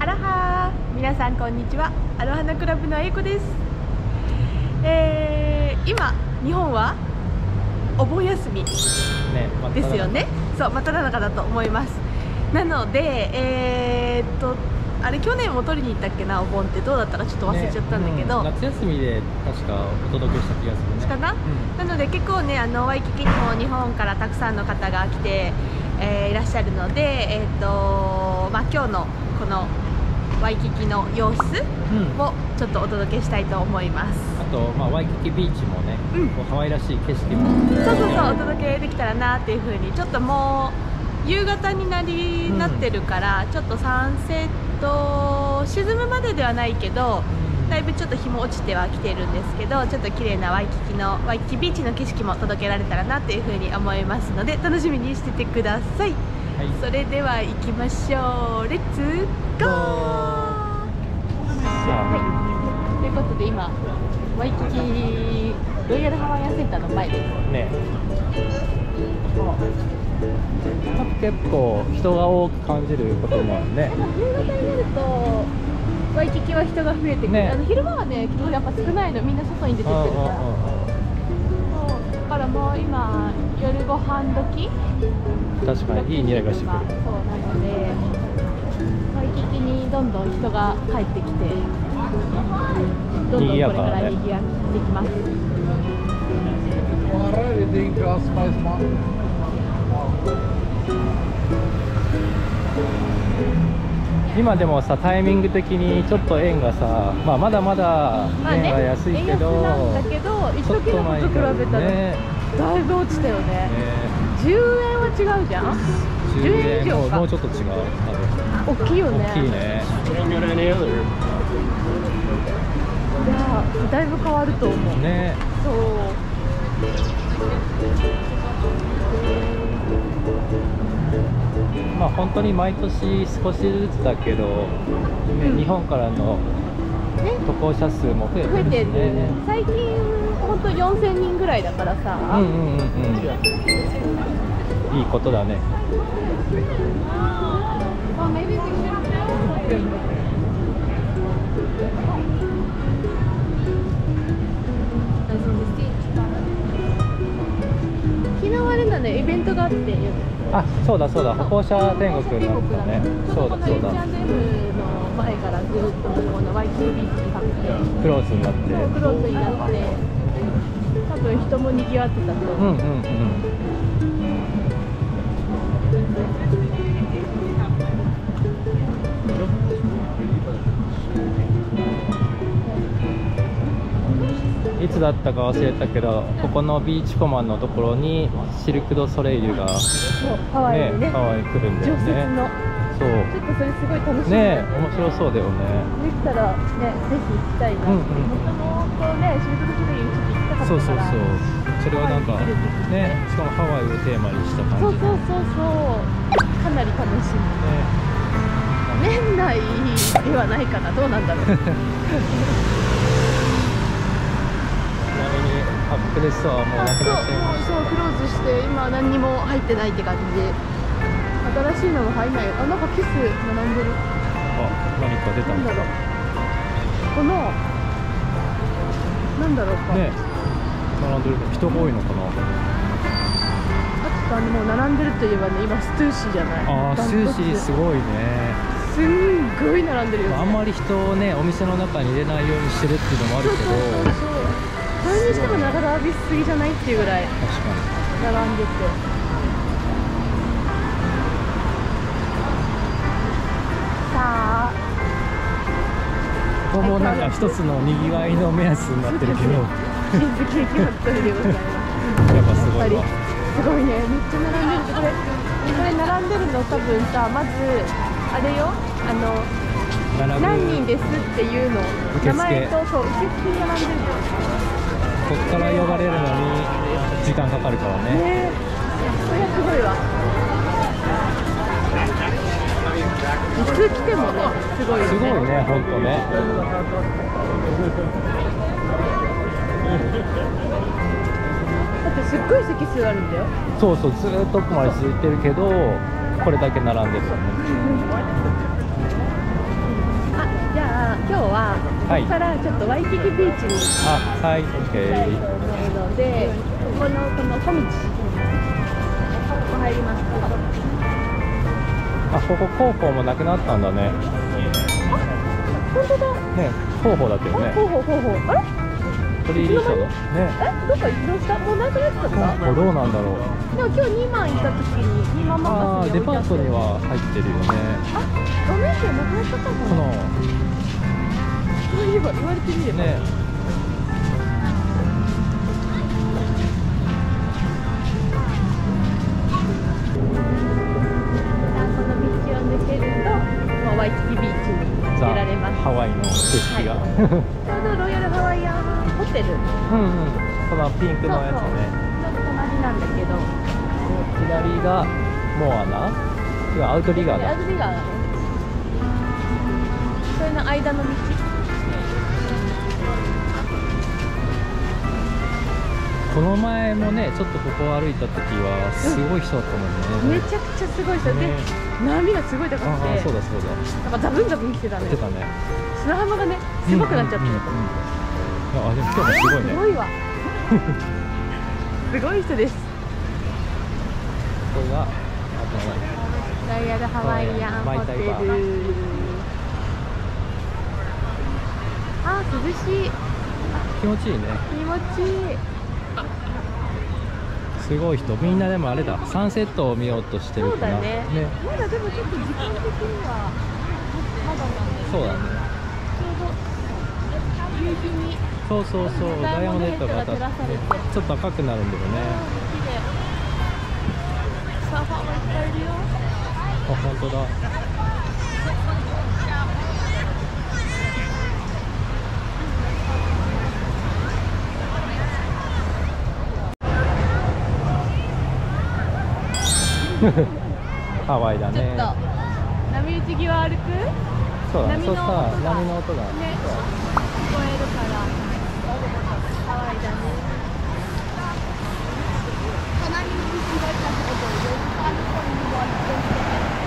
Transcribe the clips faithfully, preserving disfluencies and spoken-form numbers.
アロハー、皆さんこんにちは。アロハナクラブのあゆこです。えー、今日本はお盆休みですよね。そう、真っ只中だと思います。なのでえー、っとあれ去年も取りに行ったっけな、お盆ってどうだったかちょっと忘れちゃったんだけど、 ね、うん、夏休みで確かお届けした気がするね。 かな、うん、なので結構ね、あのワイキキにも日本からたくさんの方が来て、えー、いらっしゃるので、えー、っとまあ今日のこのワイキキの様子をちょっとお届けしたいと思います。 あと、まあ、ワイキキビーチもね、うん、こう可愛らしい景色も、 そうそうそう、お届けできたらなっていうふうに、ちょっともう夕方になり、うん、なってるから、ちょっとサンセット沈むまでではないけど、うん、だいぶちょっと日も落ちてはきてるんですけど、ちょっと綺麗なワイキキのワイキキビーチの景色も届けられたらなっていうふうに思いますので、楽しみにしててください。はい、それでは行きましょう。レッツゴー。はい、ということで今ワイキキロイヤルハワイアンセンターの前ですね。 結構人が多く感じることもあるね。 夕方になるとワイキキは人が増えてくる、ね、あの昼間はね結構やっぱ少ないの、みんな外に出てってるから。そうだからもう今夜ご飯時、 確かにいい匂いがしてくる。 そうなのでワイキキにどんどん人が帰ってきて、どんどんこれから賑わってきます。 今でもさ、タイミング的にちょっと円がさ、まあ、まだまだ円が安いけど、 まあね、円安なんだけど一時のこと比べたらだいぶ落ちたよね。ね、じゅうえんは違うじゃん。じゅうえん以上か。 もうちょっと違う。 大きいよね。 大きいね。 いやだいぶ変わると思うね。 そう。 まあ本当に毎年少しずつだけど、ね、うん、日本からの渡航者数も増えてるしね。ね、 最近本当よんせんにんぐらいだからさ。うんうんうんうん。 いいことだね。 昨日あれだね、イベントがあって。 あ、そうだそうだ、歩行者天国だったね。そうだそうだ。 エイチアンドエムの前からずっとこのワイキキビーチにかけてクローズになって。 クローズになって、多分人も賑わってたと思う。うんうんうん。 いつだったか忘れたけど、ここのビーチコマンのところにシルク・ドゥ・ソレイユが、ね、 ハワイにね、 ハワイ来るんだよね。そう。 ちょっとそれすごい楽しみね、面白そうだよね。 できたらね、ぜひ行きたいな。もともとね、シルク・ドゥ・ソレイユちょっと行きたかったから。そうそうそう。 それはなんかね、しかもハワイをテーマにした感じ。 そうそうそうそう。かなり楽しみ。ね、年内ではないかな、どうなんだろう。 アップルストアはもうなくなっちゃいました。 そう、クローズして今何にも入ってないって感じで、新しいのも入んないよ。あ、なんかキス並んでる。 あ、何か出たんだろう。 このなんだろうか、 ね、並んでる。人が多いのかな。 あとあのもう並んでるといえばね、今ストゥーシーじゃない。 ああ、ストゥーシーすごいね。 すんごい並んでるよね。 あんまり人をね、お店の中に入れないようにしてるっていうのもあるけど、 そうそうそう、それにしても長並びしすぎじゃないっていうぐらい並んでて、さあここもなんか一つのにぎわいの目安になってるけど、 チーズケーキファクトリーでございます。 やっぱすごいわ。 すごいね、めっちゃ並んでる。これこれ並んでるの多分さ、まずあれよ、あの何人ですっていうの名前と、そう、受付に並んでる。 ここから呼ばれるのに時間かかるからね。ね、 それはすごいわ。いつ来てもね、すごいよね。 すごいね、本当ね。 だってすっごい席数あるんだよ。 そうそう、ずーっと奥まで続いてるけど、これだけ並んでるよね。 ここからちょっとワイキキビーチにあ、はい、オッケ行きたいー。 と思うので、ここのこの小道、ここ入ります。 あ、ここ広報もなくなったんだね。 本当だ。 ね、広報だけどね。 ほうほうほうほう。あれ？ 鳥入りしたの。ね。 え、どっか移動した？もうなくなっちゃった？ あ、どうなんだろう。 でも今日にまん行った時ににまんああ、 バスに置いてあって。 デパートには入ってるよね。 あ、路面店なくなっちゃったのかな。 このそういえば言われてみれば。 ね。 この道を抜けると、もうワイキキビーチに出られます。 ハワイの景色が。 ちょうどロイヤルハワイアンホテル。 うんうん。このピンクのやつね。 ちょっと隣なんだけど。 左がモアナ。違う、アウトリガーだ。 アウトリガーだね。それの間の道。 この前もね、ちょっとここを歩いた時はすごい人だったもんね。 めちゃくちゃすごい人で、 ね、 波がすごい高くて、 ああ、そうだそうだ。 なんかザブンザブン来てたね。 来てたね。 砂浜がね、すごくなっちゃってる。 うんうんうんうん、あ、でも今日もすごいね。 すごいわ。すごい人です。 これが、あとロイヤルハワイアンホテル。あ、涼しい。 気持ちいいね。 気持ちいい。 すごい人、みんなでもあれだ、サンセットを見ようとしてるかな。 そうだね。ね、まだでもちょっと時間的にはまだなんですけど。 そうだね。 ちょうど夕日に。 そうそうそう、ダイヤモンドヘッドが当たって、ちょっと赤くなるんだよね。 綺麗。サーファーもいっぱいいるよ。 あ、本当だ。ハワイだね。 ちょっと波打ち際歩く？ そうだね。 波の音がそうしたら波の音がね、聞こえるからハワイだね。隣に道があったってことで、あの子にもあって。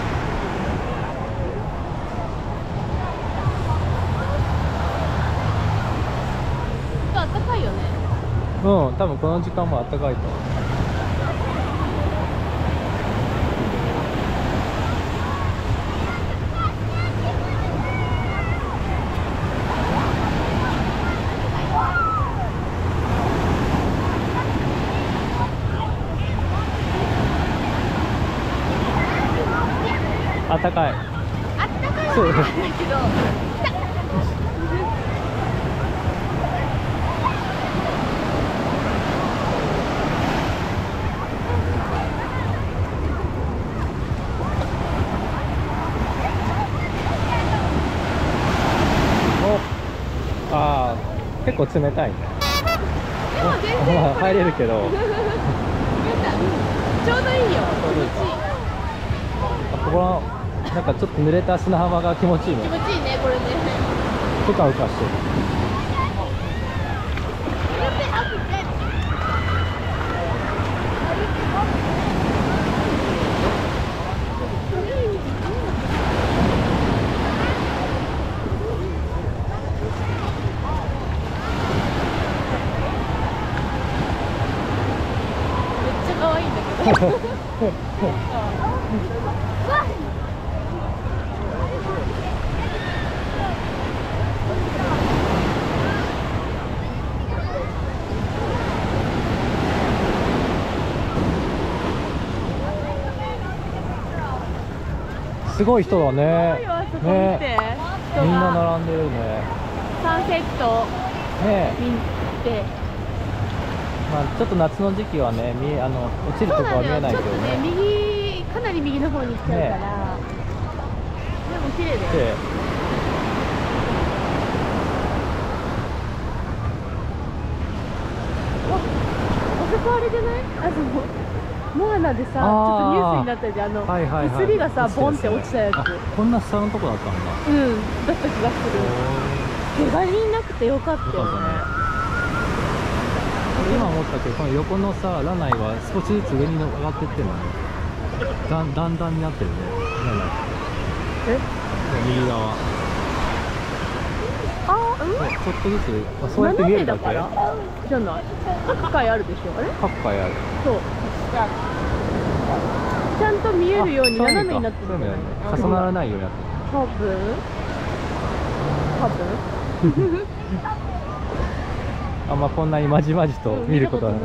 あったかいよね。 うん、多分この時間も暖かいと思う。あったかい。 あったかいそうなんだけど。 お、ああ、結構冷たいね。 でも全然まあ入れるけど。 ちょうどいいよ。気持ちいい。 ここのなんかちょっと濡れた砂浜が気持ちいいね。 気持ちいいね、これね。 うかうかしてる。 めっちゃ可愛いんだけど。 すごい人だね。 すごいわ、そこ見て。 ね、 人がみんな並んでるね。 サンセットね、 見て。 まあちょっと夏の時期はね、見あの落ちるとこは見えないけどちょっとね、 ね。 右かなり右の方に行っちゃうから。 ね、 でも綺麗だよ。 で、 あそこあれじゃない？あそこモアナでさ、ちょっとニュースになったじゃん。あの、 はいはいはい、 手すりがさ、 落ちてるボンって落ちたやつ。 あ、こんな下のとこだったんだ。 うん、だった気がする。怪我人なくてよかったよね。 よかったね。今思ったけど、この横のさ、ラナイは少しずつ上に上がってってるのね。だんだんだんになってるね。ラナイ。 え？ 右側。 あ、うん、 ちょっとずつ、あ、そうやって見えるだけ。 斜めだからじゃない。各階あるでしょ。あれ？ 各階ある。 そう。ちゃんと見えるように斜めになってる。 そうだよね。重ならないようになってる。 多分。多分。 あんまこんなにまじまじと見ることはない。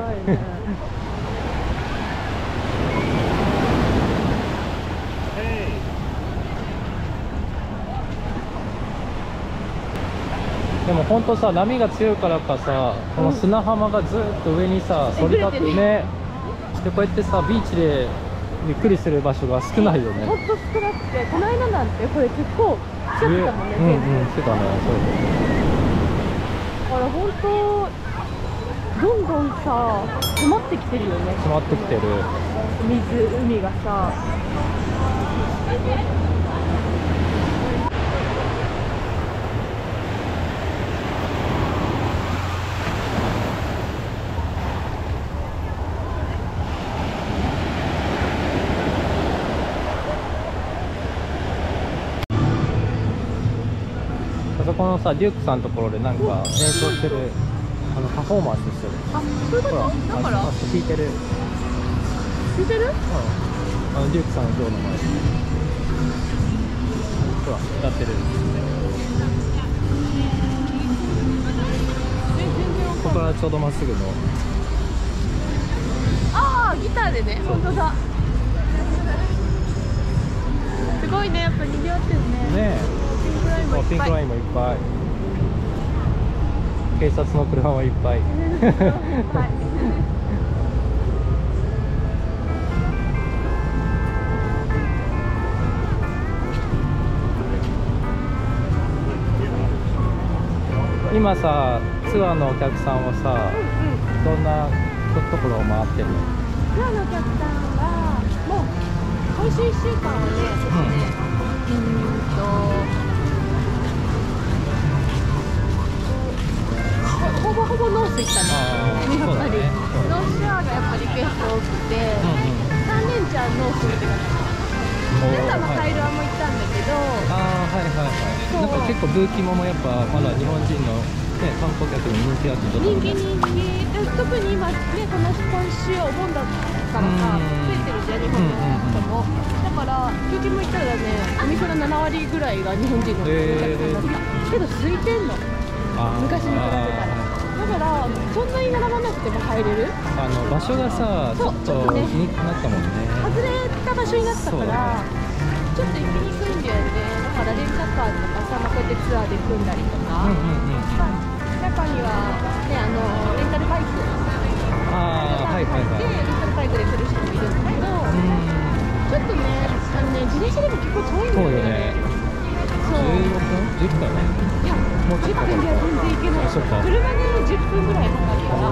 でも本当さ、波が強いからかさ、この砂浜がずっと上にさ、そり立ってね。でこうやってさ、ビーチでゆっくりする場所が少ないよね。 ほんと少なくて、この間なんてこれ結構来ちゃってたもんね、全部。 うんうん、してたね、そうだから本当どんどんさ、詰まってきてるよね。 詰まってきてる。 水、海がさ。 あそこのさ、デュークさんのところでなんか演奏してる、あのパフォーマンスしてる。 あ、そういうこと？だから弾いてる。 聞いてる？ うん。あのデュークさんの像の前で。ほら、歌ってる。ここからちょうどまっすぐの。 ああ、ギターでね、本当だ。すごいね、やっぱ賑わってるね。 ねえ。ピンクラインもいっぱい。警察の車もいっぱい。今さ、ツアーのお客さんはさ、うんうん、どんなところを回ってるの？ ツアーのお客さんはもう今週いっしゅうかんはね、うん、うんとほぼほぼノース行ったね。やっぱり、ね、ノースショアがやっぱりリクエスト多くて、うんうん、さんねんちゃんノースって感じ。皆さんのカイルアも行ったんだけど、 ああ、はいはいはい。なんか結構ブーキモもやっぱまだ日本人の、ね、観光客に人気あって人気人気で、特に今ね、この今週お盆だからさ、増えてるじゃん、日本の人も。だからブーキモ行ったらね、お店のななわりぐらいが日本人のお客さんだった。けど空いてんの。昔に比べたら。だからそんなに並ばなくても入れる。 あの場所がさ、ちょっと気になったもんね。 外れた場所になったから、ちょっと行きにくいんだよね。だからレンタカーとかさ、まあ、こうやってツアーで組んだりとか、中にはね、あのレンタルバイクあー、はいはいはい、 でレンタルバイクで来る人もいるんだけど、ちょっとね、あのね、自転車でも結構遠いんだよね。そう。 じゅうごふん？じゅっぷん？ いや、じゅっぷんでは全然行けない。車でじゅっぷんぐらいかかるから、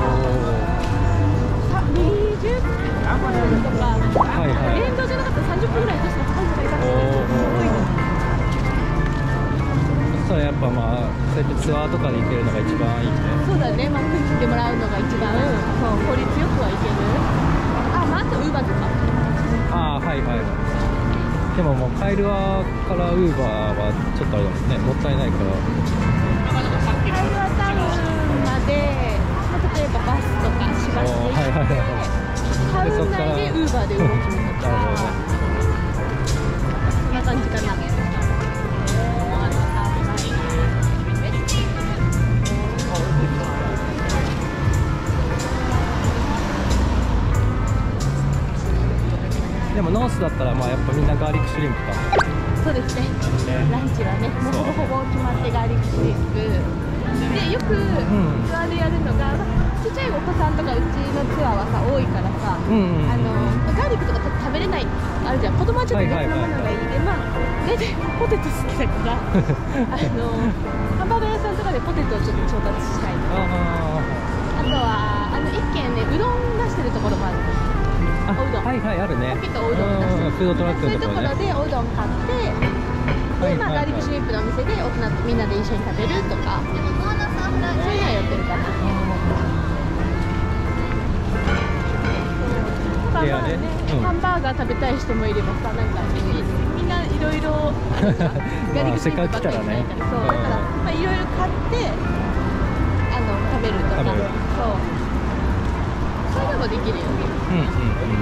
にじゅっぷんとか、沿道じゃなかったらさんじゅっぷんぐらい確かかかるんじゃないかってすごいの。 そしたらやっぱまあ、そうやってツアーとかで行けるのが一番いいね。 そうだね、まあ、組んでもらうのが一番、そう、効率よくはいける。あ、まあ、あとウーバーとか。 ああ、はいはい。でももうカイルアからウーバーはちょっとあれだもんね、もったいないから。 カイルアタウンまで、例えばバスとかしばして行って、タウン内でウーバーで動くのとか、そんな感じかな。 でもノースだったらまあやっぱみんなガーリックシュリンプか。 そうですね。ランチはね、もうほぼほぼ決まってガーリックシュリンプで、よくツアーでやるのが、ちっちゃいお子さんとかうちのツアーはさ多いからさ、うんうん、あのガーリックとか食べれないあるじゃん。子供はちょっと別のものがいいで、まあ大体ポテト好きだからあのハンバーガー屋さんとかでポテトをちょっと調達したいとか、あとはあの一軒ね、うどん出してるところもあるの。おうどん、はいはい、あるね。結構おうどん出してる、フードトラックのところね。そういうところでおうどん買って、で、まあガーリックシュリンプのお店で大人みんなで一緒に食べるとか、そういうのはやってるかな。だからまあね、ハンバーガー食べたい人もいればさ、なんかみんないろいろガーリックシュリンプばっかりじゃないから、そうだから。 まあ、いろいろ買ってあの食べるとか、 食べるそうそういうのもできるよね。 うんうんうん。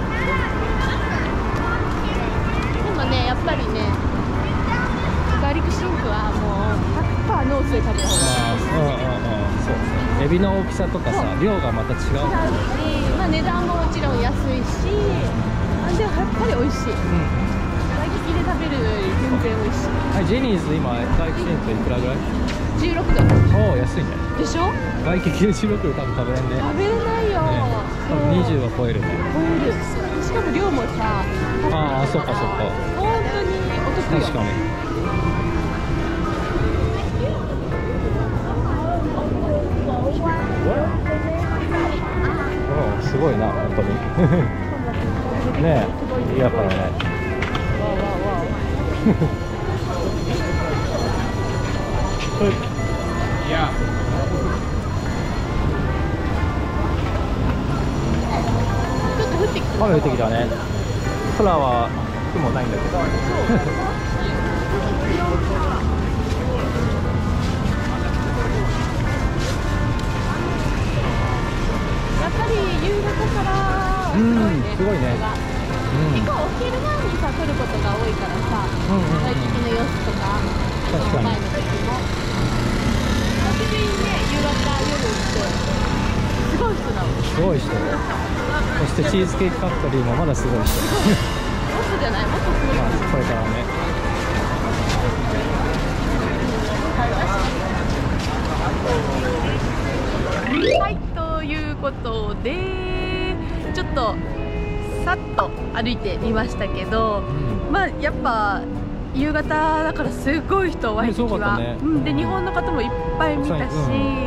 でもね、やっぱりね、ガーリックシンクはもう ひゃくパーセント ノースで食べた方がいい。 まあ、うんうんうん、そうそう。エビの大きさとかさ、量がまた違う。 違うし、まあ、値段ももちろん安いし、あでもやっぱり美味しい。 うん。 ワイキキで食べるより全然美味しい。 はい、ジェニーズ今ガイキシンクいくらぐらい？ じゅうろくドルおお、安いね。 でしょ。 外キでじゅうろくドル多分食べれんね。 食べれないよ、 ね、多分にじゅうは超えるね。 超える。しかも量もさ、 ああ、そっかそっか。 本当にお得よ。 確かに。おお、すごいな、本当に。ねえ、いやからね。 わわわいや。 ちょっと降ってきた。 雨降ってきたね。空は雲ないんだけど。 やっぱり夕方からうん、すごいね。 結構お昼前にさ撮ることが多いからさ、ワイキキの様子とか、あの前の時も久しぶりにね、夕方夜ってすごい人なの。 すごい人。そしてチーズケーキファクトリーもまだすごい人。 もっとじゃない、もっとすごい人。 まあこれからね。 はい、ということでちょっとさっと歩いてみましたけど、うん、まあやっぱ夕方だからすごい人、ワイキキは、ね、うん、で日本の方もいっぱい見たし、うん、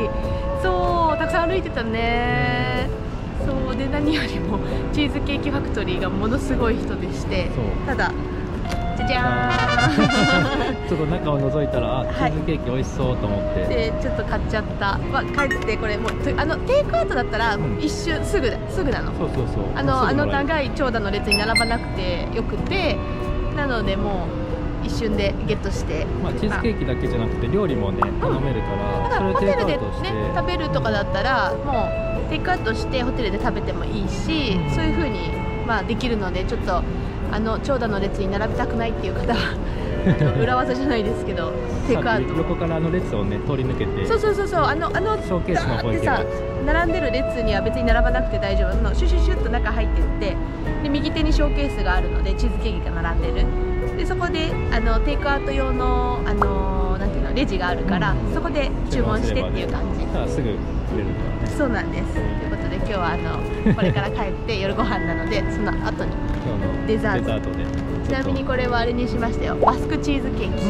そうたくさん歩いてたね。そうで何よりもチーズケーキファクトリーがものすごい人でして、ただじゃじゃーんちょっと中を覗いたら、あ、チーズケーキ美味しそうと思って、はい、でちょっと買っちゃった、まあ、帰ってこれもうあのテイクアウトだったら一瞬すぐだ、すぐなの。そうそうそう、あのあの長い長蛇の列に並ばなくてよくて、なのでもう一瞬でゲットして、 まあ、チーズケーキだけじゃなくて料理もね頼めるから、 だからホテルでね食べるとかだったらもうテイクアウトしてホテルで食べてもいいし、そういう風にまあできるので、ちょっとあの長蛇の列に並びたくないっていう方は裏技じゃないですけどテイクアウト横からあの列をね通り抜けて、 そうそうそうそう、あのあのショーケースの方行けば並んでる列には別に並ばなくて大丈夫の、シュシュシュッと中入っていって、で右手にショーケースがあるのでチーズケーキが並んでる。でそこであのテイクアウト用のあのなんていうのレジがあるから、うん、そこで注文してっていう感じ。 だからすぐ出るからね。 そうなんです。ということで今日はあのこれから帰って夜ご飯なのでその後にデザート。デザートで。ちなみにこれはあれにしましたよ。バスクチーズケーキ。うん、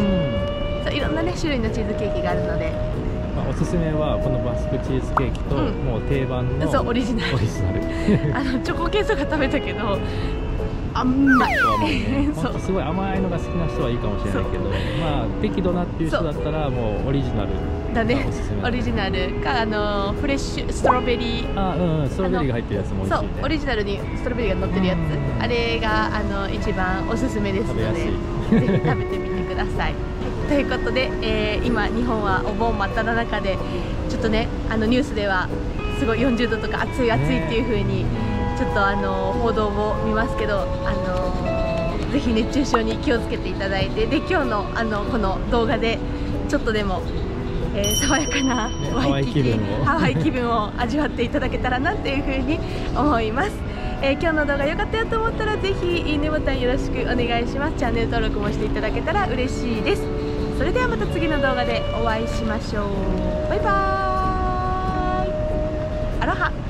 そういろんなね種類のチーズケーキがあるので。 まあ、おすすめはこのバスクチーズケーキと、うん、もう定番のそうオリジナル。 オリジナル。 あのチョコケースとか食べたけど。甘いそう、すごい甘いのが好きな人はいいかもしれないけど、まあ適度なっていう人だったらもうオリジナルだね。オリジナルかあのフレッシュストロベリー、 あ、うん、ストロベリーが入ってるやつも美味しいね。 そうオリジナルにストロベリーが乗ってるやつ、あれがあの一番おすすめですのでぜひ食べてみてください。ということで、えー、今日本はお盆真っ只中でちょっとねあのニュースではすごいよんじゅうどとか暑い暑いっていう風にちょっとあの報道を見ますけど、あのぜひ熱中症に気をつけていただいて、で今日のあのこの動画でちょっとでも、えー、爽やかなワイキキハワイ気分を味わっていただけたらなというふうに思います。えー、今日の動画良かったよと思ったらぜひいいねボタンよろしくお願いします。チャンネル登録もしていただけたら嬉しいです。それではまた次の動画でお会いしましょう。バイバーイ。アロハ。